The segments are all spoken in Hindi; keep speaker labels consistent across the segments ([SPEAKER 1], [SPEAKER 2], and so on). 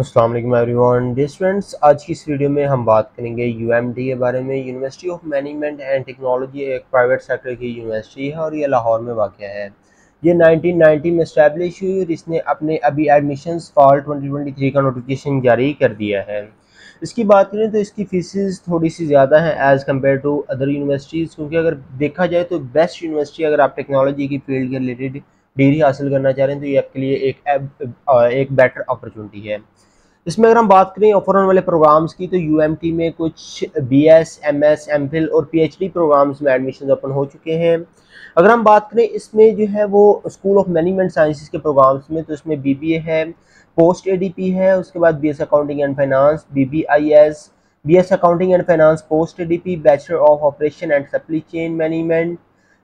[SPEAKER 1] अस्सलाम वालेकुम एवरीवन। डियर स्टूडेंट्स, आज की इस वीडियो में हम बात करेंगे यूएमडी के बारे में। University of management and technology एक प्राइवेट सेक्टर की यूनिवर्सिटी है और ये लाहौर में वाक़ है। ये 1990 में इस्टेब्लिश हुई और इसने अपने अभी एडमिशन्स फॉल 2023 का नोटिफिकेशन जारी कर दिया है। इसकी बात करें तो इसकी फ़ीसिस थोड़ी सी ज़्यादा है as compare to other universities, क्योंकि अगर देखा जाए तो बेस्ट यूनिवर्सिटी अगर आप टेक्नोलॉजी की फील्ड के रिलेटेड डिग्री हासिल करना चाह रहे हैं तो ये आपके लिए एक बेटर अपॉर्चुनिटी है। इसमें अगर हम बात करें ऑफर होने वाले प्रोग्राम्स की तो यूएमटी में कुछ बीएस, एमएस, एमफिल और पीएचडी प्रोग्राम्स में एडमिशन ओपन हो चुके हैं। अगर हम बात करें इसमें जो है वो स्कूल ऑफ मैनेजमेंट साइंसेज के प्रोग्राम्स में, तो इसमें बीबीए है, पोस्ट एडीपी है, उसके बाद BS accounting and finance, BBIS, BS accounting and finance post ADP, bachelor of operation and supply chain management,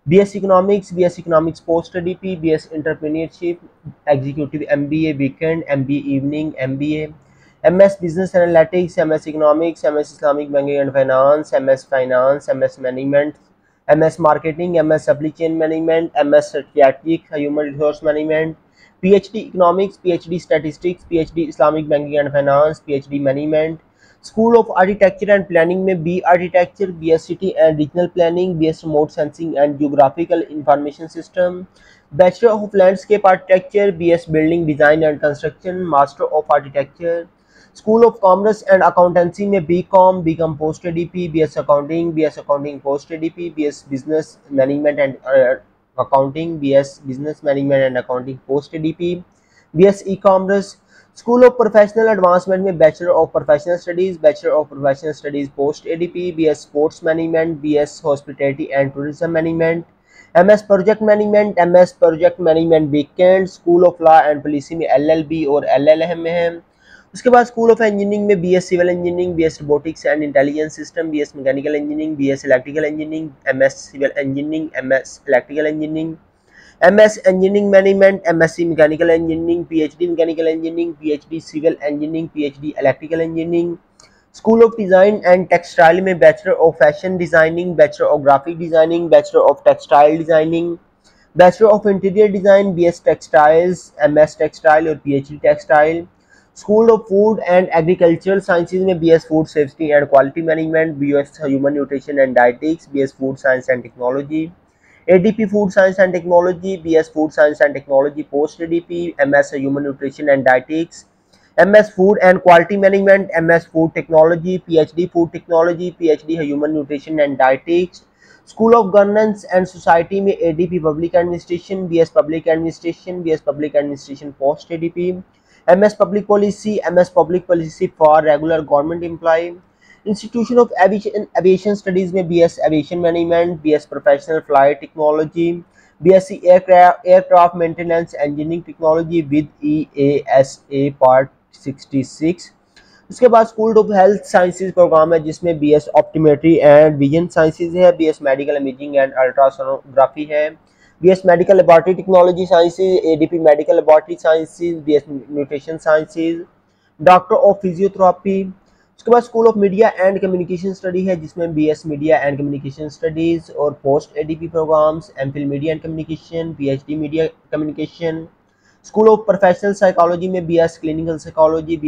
[SPEAKER 1] BS economics post ADP, BS entrepreneurship, executive MBA weekend, MBA evening, MBA, MS business analytics, MS economics, MS Islamic banking and finance, MS management, MS marketing, MS supply chain management, MS strategic human resource management, PhD economics, PhD statistics, PhD Islamic banking and finance, PhD management. School of architecture and planning में B architecture, BS city and regional planning, BS remote sensing and geographical information system, bachelor of landscape architecture, BS building design and construction, master of architecture. School of commerce and accountancy में BCom post ADP, BS accounting post ADP, BS business management and accounting, BS business management and accounting post ADP, BS e commerce. School of professional advancement में bachelor of professional studies post ADP, BS sports management, BS hospitality and tourism management, MS project management weekend. School of law and policy में एलएलबी और एलएलएम में है। उसके बाद स्कूल ऑफ इंजीनियरिंग में BS civil engineering, BS robotics and intelligence system, BS mechanical engineering, BS electrical engineering, MS civil engineering, MS electrical engineering, MS engineering management, MSc mechanical engineering, PhD mechanical engineering, PhD civil engineering, PhD electrical engineering. School of design and textile में bachelor of fashion designing, bachelor of graphic designing, bachelor of textile designing, bachelor of interior design, BS textiles, MS textile और PhD textile. School of food and agricultural sciences में BS food safety and quality management, BS human nutrition and dietetics, BS food science and technology, ADP food science and technology, BS food science and technology post ADP, MS human nutrition and dietetics, MS food and quality management, MS food technology, PhD food technology, PhD human nutrition and dietetics. School of governance and society में ADP public administration, BS public administration, BS public administration post ADP, MS public policy for regular government employ. Institution of aviation studies में BS aviation management, BS professional flight technology, BSc aircraft maintenance engineering technology with EASA part 66। उसके बाद school of health sciences program है जिसमें BS optometry and vision sciences है, BS medical imaging and ultrasonography है, BS medical laboratory technology sciences, ADP medical laboratory sciences, BS nutrition sciences, doctor of physiotherapy. उसके बाद school of media and communication study है जिसमें BS media and communication studies और post ADP programs, MPhil media and communication, PhD media communication. School of professional psychology में BS clinical psychology,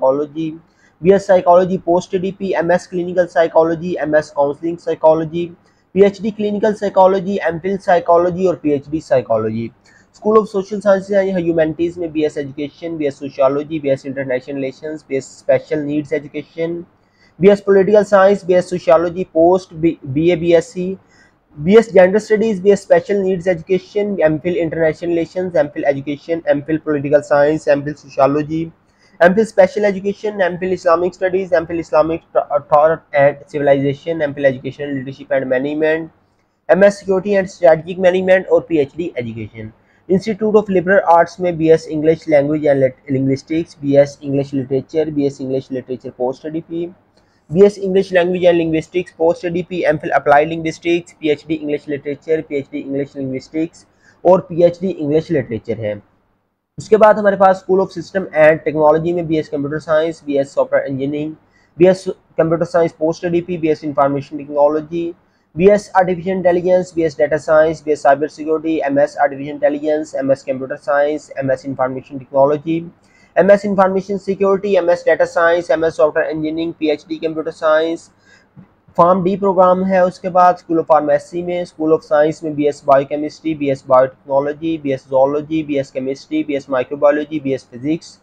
[SPEAKER 1] BS psychology post ADP, MS clinical psychology, MS counselling psychology, PhD clinical psychology, MPhil psychology और PhD psychology. School of social sciences and humanities में BS education, BS sociology, BS international relations, BS special needs education, BS political science, BS sociology post BA BSc, BS gender studies, BS special needs education, MPhil international relations, MPhil education, MPhil political science, MPhil sociology, MPhil special education, MPhil Islamic studies, MPhil Islamic thought and civilization, MPhil education leadership and management, MS security and strategic management और PhD education. Institute of liberal arts में BS English language and linguistics, BS English literature post ADP, BS English language and linguistics post ADP, MPhil applied linguistics, PhD English literature, PhD English linguistics और पीएचडी इंग्लिश लिटरेचर है। उसके बाद हमारे पास school of system and technology में BS computer science, BS software engineering, BS computer science post ADP, BS information technology, BS artificial intelligence, BS data science, BS cyber security, MS artificial intelligence, MS computer science, MS information technology, MS information security, MS data science, MS software engineering, PhD computer science. Pharm D program है। उसके बाद स्कूल ऑफ फार्मेसी में, स्कूल ऑफ साइंस में BS biochemistry, BS biotechnology, BS zoology, BS chemistry, BS microbiology, BS physics,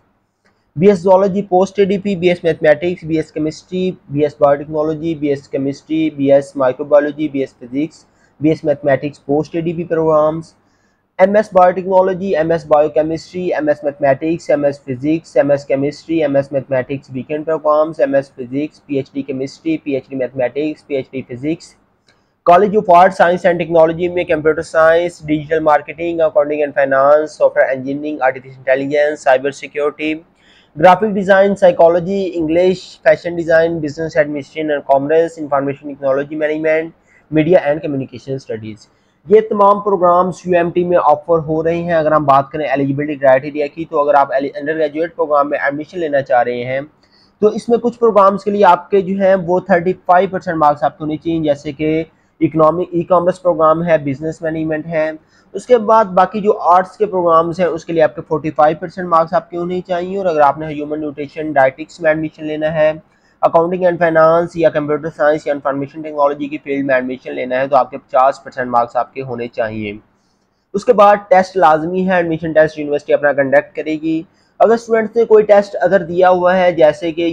[SPEAKER 1] BS zoology post ADP, BS mathematics, BS chemistry, BS biotechnology, BS chemistry, BS microbiology, BS physics, BS mathematics post ADP programs, MS biotechnology, MS biochemistry, MS mathematics, MS physics, MS chemistry, MS mathematics weekend programs, MS physics, PhD chemistry, PhD mathematics, PhD physics. College of art science and technology में computer science, digital marketing, accounting and finance, software engineering, artificial intelligence, cyber security, graphic design, psychology, English, fashion design, business administration and commerce, information technology management, media and communication studies. ये तमाम प्रोग्राम्स UMT में ऑफर हो रहे हैं। अगर हम बात करें एलिजिबिलिटी क्राइटेरिया की, तो अगर आप अंडर ग्रेजुएट प्रोग्राम में एडमिशन लेना चाह रहे हैं तो इसमें कुछ प्रोग्राम्स के लिए आपके जो हैं वो 35% मार्क्स आपके होने चाहिए, जैसे कि इकोनॉमिक ई कॉमर्स प्रोग्राम है, बिजनेस मैनेजमेंट है। उसके बाद बाकी जो आर्ट्स के प्रोग्राम्स हैं उसके लिए आपके 45% मार्क्स आपके होने चाहिए। और अगर आपने ह्यूमन न्यूट्रिशन डायटिक्स में एडमिशन लेना है, अकाउंटिंग एंड फाइनेंस या कंप्यूटर साइंस या इंफॉर्मेशन टेक्नोलॉजी की फील्ड में एडमिशन लेना है तो आपके 50% मार्क्स आपके होने चाहिए। उसके बाद टेस्ट लाजमी है, एडमिशन टेस्ट यूनिवर्सिटी अपना कंडक्ट करेगी। अगर स्टूडेंट्स ने कोई टेस्ट अगर दिया हुआ है, जैसे कि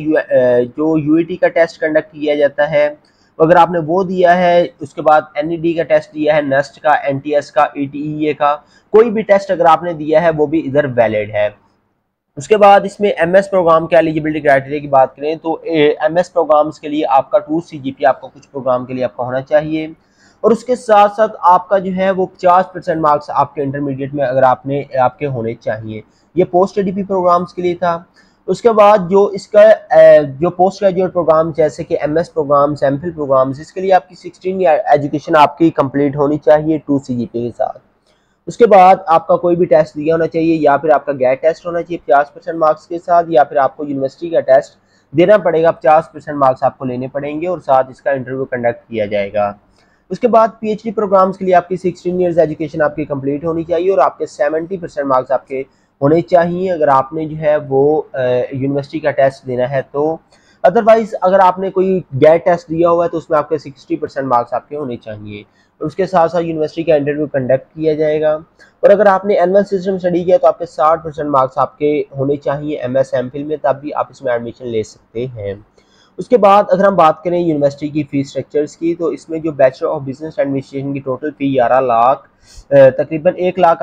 [SPEAKER 1] जो UET का टेस्ट कंडक्ट किया जाता है, अगर आपने वो दिया है, उसके बाद NED का टेस्ट दिया है, नेस्ट का, NTS का, ETEA का, कोई भी टेस्ट अगर आपने दिया है वो भी इधर वैलिड है। उसके बाद इसमें MS प्रोग्राम के एलिजिबिलिटी क्राइटेरिया की बात करें तो MS प्रोग्राम्स के लिए आपका 2 CGPA आपका कुछ प्रोग्राम के लिए आपका होना चाहिए। और उसके साथ साथ आपका जो है वो 50% मार्क्स आपके इंटरमीडिएट में अगर आपके होने चाहिए। ये पोस्ट ADP प्रोग्राम्स के लिए था। उसके बाद जो इसका जो पोस्ट ग्रेजुएट प्रोग्राम जैसे कि MS प्रोग्राम्स, MPhil प्रोग्राम्स, इसके लिए आपकी 16 ईयर एजुकेशन आपकी कंप्लीट होनी चाहिए 2 CGPA के साथ। उसके बाद आपका कोई भी टेस्ट दिया होना चाहिए, या फिर आपका गैर टेस्ट होना चाहिए 50% मार्क्स के साथ, या फिर आपको यूनिवर्सिटी का टेस्ट देना पड़ेगा, 50% मार्क्स आपको लेने पड़ेंगे और साथ इसका इंटरव्यू कंडक्ट किया जाएगा। उसके बाद PhD प्रोग्राम्स के लिए आपकी 16 ईयर्स एजुकेशन आपकी कंप्लीट होनी चाहिए और आपके 70% मार्क्स आपके होने चाहिए अगर आपने जो है वो यूनिवर्सिटी का टेस्ट देना है तो। अदरवाइज अगर आपने कोई गैर टेस्ट दिया हुआ है तो उसमें आपके 60% मार्क्स आपके होने चाहिए। और उसके साथ साथ यूनिवर्सिटी का इंटरव्यू कंडक्ट किया जाएगा। और अगर आपने एनुअल सिस्टम स्टडी किया तो आपके 60% मार्क्स आपके होने चाहिए MS MPhil में, तब भी आप इसमें एडमिशन ले सकते हैं। उसके बाद अगर हम बात करें यूनिवर्सिटी की फ़ीस स्ट्रक्चर्स की, तो इसमें जो बैचलर ऑफ बिजनेस एडमिनिस्ट्रेशन की टोटल फ़ी 11 लाख तकरीबन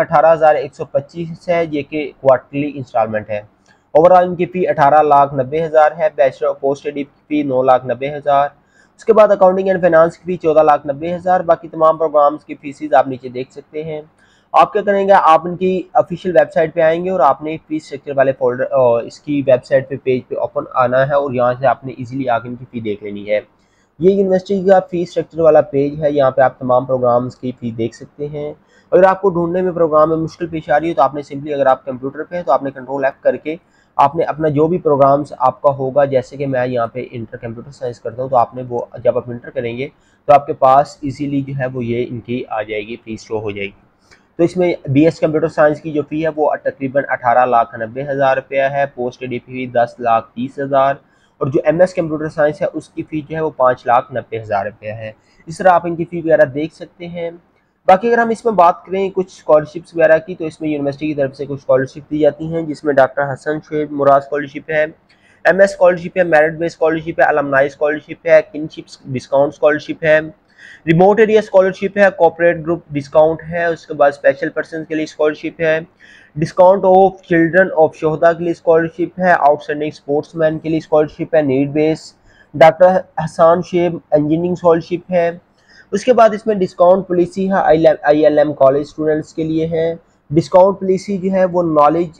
[SPEAKER 1] 1,18,125 है, ये कि क्वार्टरली इंस्टॉलमेंट है। ओवरऑल इनकी फ़ी 18,90,000 है। बैचलर ऑफ पोस्ट स्टडी की फ़ी 9,90,000। उसके बाद अकाउंटिंग एंड फाइनेंस की फ़ी 14,90,000। बाकी तमाम प्रोग्राम्स की फ़ीसेज आप नीचे देख सकते हैं। आप क्या करेंगे, आप इनकी ऑफिशियल वेबसाइट पे आएंगे और आपने फीस स्ट्रक्चर वाले फोल्डर इसकी वेबसाइट पे पेज पे ओपन आना है और यहाँ से आपने इजीली आगे इनकी फ़ी देख लेनी है। ये यूनिवर्सिटी का फीस स्ट्रक्चर वाला पेज है, यहाँ पे आप तमाम प्रोग्राम्स की फ़ी देख सकते हैं। अगर आपको ढूंढने में प्रोग्राम में मुश्किल पेश आ रही है तो आपने सिंपली, अगर आप कंप्यूटर पे हैं तो आपने कंट्रोल F करके आपने अपना जो भी प्रोग्राम्स आपका होगा, जैसे कि मैं यहाँ पे इंटर कंप्यूटर साइंस करता हूँ, तो आपने वो जब आप इंटर करेंगे तो आपके पास इजीली जो है वो ये इनकी आ जाएगी, फीस शो हो जाएगी। तो इसमें BS कंप्यूटर साइंस की जो फ़ी है वो तकरीबन 18,90,000 रुपया है। पोस्ट AD फ़ी 10,30,000 और जो MS कंप्यूटर साइंस है उसकी फ़ी जो है वो 5,90,000 रुपया है। इस तरह आप इनकी फ़ी वगैरह देख सकते हैं। बाकी अगर हम इसमें बात करें कुछ स्कॉलरशिप्स वगैरह की, तो इसमें यूनिवर्सिटी की तरफ से कुछ स्कॉलरशिप दी जाती हैं, जिसमें डॉक्टर हसन शेख मुराद स्कॉलरशिप है, MS स्कॉलरशिप है, मेरिट बेस्ड स्कॉलरशिप है, अलमनाई स्कॉलरशिप है, किनशिप डिस्काउंट स्कॉलरशिप है, रिमोट एरिया स्कॉलरशिप है, कॉर्पोरेट ग्रुप डिस्काउंट है, उसके बाद स्पेशल पर्सन के लिए स्कॉलरशिप है, डिस्काउंट ऑफ चिल्ड्रन ऑफ शोहदा के लिए स्कॉलरशिप है, आउटस्टैंडिंग स्पोर्ट्समैन के लिए स्कॉलरशिप है, need base, doctor Hasan Sheikh engineering scholarship है। उसके बाद इसमें डिस्काउंट पॉलिसी है ILM कॉलेज स्टूडेंट्स के लिए है। डिस्काउंट पॉलिसी जो है वो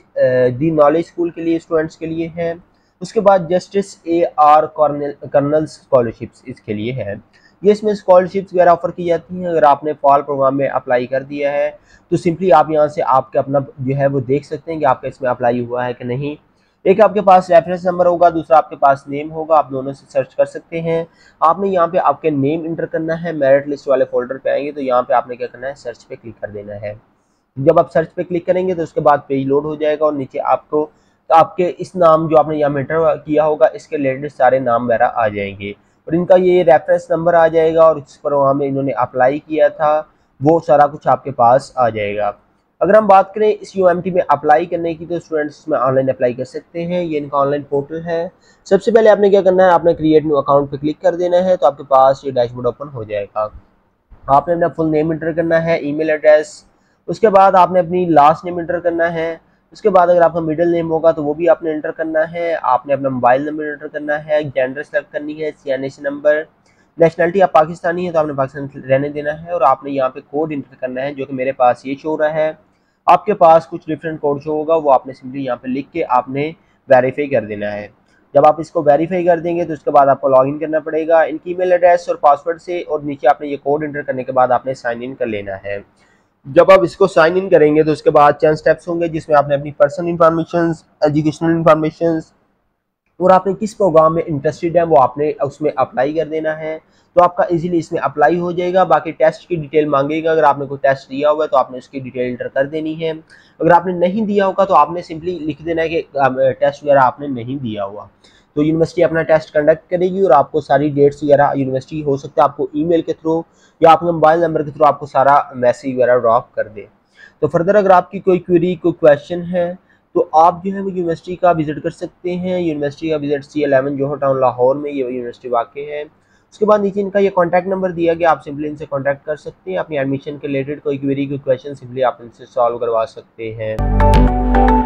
[SPEAKER 1] दी नॉलेज स्कूल के लिए स्टूडेंट्स के लिए है। उसके बाद जस्टिस AR कर्नल स्कॉलरशिप्स इसके लिए है। ये इसमें स्कॉलरशिप्स वगैरह ऑफर की जाती हैं। अगर आपने फॉल प्रोग्राम में अप्लाई कर दिया है तो सिंपली आप यहाँ से आपके अपना जो है वो देख सकते हैं कि आपका इसमें अप्लाई हुआ है कि नहीं। एक आपके पास रेफरेंस नंबर होगा, दूसरा आपके पास नेम होगा, आप दोनों से सर्च कर सकते हैं। आपने यहाँ पे आपके नेम इंटर करना है, मेरिट लिस्ट वाले फोल्डर पे आएंगे तो यहाँ पे आपने क्या करना है, सर्च पे क्लिक कर देना है। जब आप सर्च पे क्लिक करेंगे तो उसके बाद पेज लोड हो जाएगा और नीचे आपको तो आपके इस नाम जो आपने यहाँ एंटर किया होगा इसके रिलेटेड सारे नाम वगैरह आ जाएंगे और इनका ये रेफरेंस नंबर आ जाएगा और जिस पर वहाँ में इन्होंने अप्लाई किया था वो सारा कुछ आपके पास आ जाएगा। अगर हम बात करें इस यूएमटी में अप्लाई करने की, तो स्टूडेंट्स इसमें ऑनलाइन अप्लाई कर सकते हैं। ये इनका ऑनलाइन पोर्टल है। सबसे पहले आपने क्या करना है, आपने क्रिएट न्यू अकाउंट पे क्लिक कर देना है, तो आपके पास ये डैशबोर्ड ओपन हो जाएगा। आपने अपना फुल नेम इंटर करना है, ईमेल एड्रेस, उसके बाद आपने अपनी लास्ट नेम इंटर करना है। उसके बाद अगर आपका मिडिल नेम होगा तो वो भी आपने इंटर करना है। आपने अपना मोबाइल नंबर इंटर करना है, जेंडर सेलेक्ट करनी है, सीएनएसी नंबर, नेशनलिटी आप पाकिस्तानी है तो आपने पाकिस्तान रहने देना है और आपने यहाँ पे कोड इंटर करना है, जो कि मेरे पास ये शो रहा है। आपके पास कुछ डिफरेंट कोड शो होगा, वो आपने सिंपली यहाँ पे लिख के आपने वेरीफाई कर देना है। जब आप इसको वेरीफाई कर देंगे तो उसके बाद आपको लॉगिन करना पड़ेगा इनकी ईमेल एड्रेस और पासवर्ड से, और नीचे आपने ये कोड इंटर करने के बाद आपने साइन इन कर लेना है। जब आप इसको साइन इन करेंगे तो उसके बाद चंद स्टेप्स होंगे जिसमें आपने अपनी पर्सनल इंफॉर्मेशन, एजुकेशनल इंफॉर्मेशन और आपने किस प्रोग्राम में इंटरेस्टेड है वो आपने उसमें अप्लाई कर देना है, तो आपका इजीली इसमें अप्लाई हो जाएगा। बाकी टेस्ट की डिटेल मांगेगा, अगर आपने कोई टेस्ट दिया हुआ है तो आपने उसकी डिटेल इंटर कर देनी है। अगर आपने नहीं दिया होगा तो आपने सिंपली लिख देना है कि टेस्ट वगैरह आपने नहीं दिया हुआ। तो यूनिवर्सिटी अपना टेस्ट कंडक्ट करेगी और आपको सारी डेट्स वगैरह यूनिवर्सिटी हो सकता है आपको ईमेल के थ्रू या अपने मोबाइल नंबर के थ्रू आपको सारा मैसेज वगैरह ड्रॉप कर दे। तो फर्दर अगर आपकी कोई क्वेरी, कोई क्वेश्चन है तो आप जो है वो यूनिवर्सिटी का विजिट कर सकते हैं। यूनिवर्सिटी का विजिट C11 जोहर टाउन लाहौर में ये यूनिवर्सिटी वाक़ है। उसके बाद नीचे इनका ये कॉन्टैक्ट नंबर दिया गया, आप सिंपली इनसे कॉन्टैक्ट कर सकते हैं। अपनी एडमिशन के रिलेटेड कोई क्वेरी, कोई क्वेश्चन सिंपली आप इनसे सॉल्व करवा सकते हैं।